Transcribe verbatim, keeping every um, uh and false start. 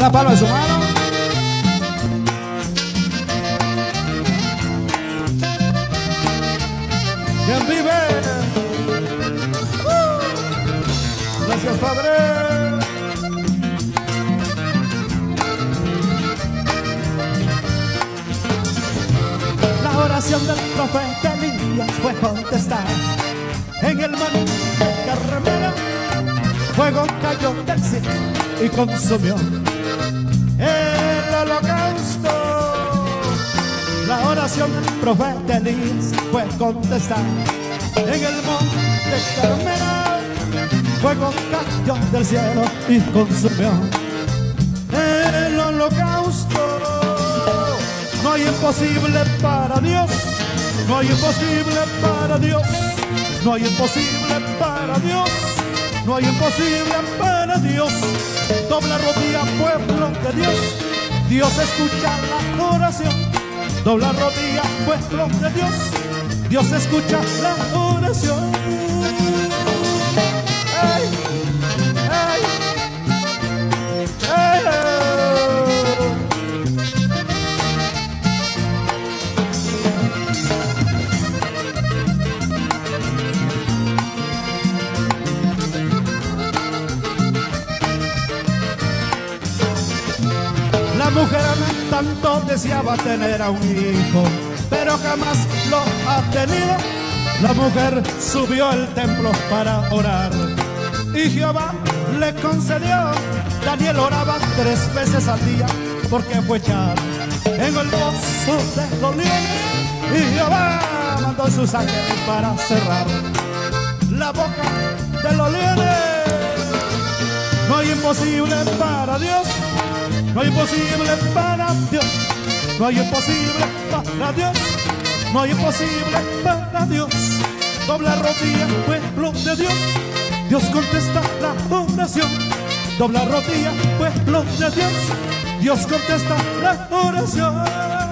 la palma de su mano. ¿Quién vive? Uh, gracias, Padre. La oración del profeta Elías fue contestada. En el monte Carmelo fuego cayó del cielo y consumió el holocausto. La oración del profeta Elías fue contestada. En el monte Carmelo fuego cayó del cielo y consumió el holocausto. No hay imposible para Dios, no hay imposible para Dios, no hay imposible para Dios, no hay imposible para Dios. Dobla rodilla, pueblo de Dios, Dios escucha la oración. Dobla rodilla, pueblo de Dios, Dios escucha la oración. ¡Ay! ¡Ay! ¡Ay! ¡Ay! La mujer tanto deseaba tener a un hijo, pero jamás lo ha tenido. La mujer subió al templo para orar y Jehová le concedió. Daniel oraba tres veces al día porque fue echado en el pozo de los leones y Jehová mandó sus ángeles para cerrar la boca de los leones. No hay imposible para Dios, no hay imposible para Dios, no hay imposible para Dios, no hay imposible para Dios. Dobla rodilla, pueblo de Dios, Dios contesta la oración. Dobla rodilla, pueblo de Dios, Dios contesta la oración.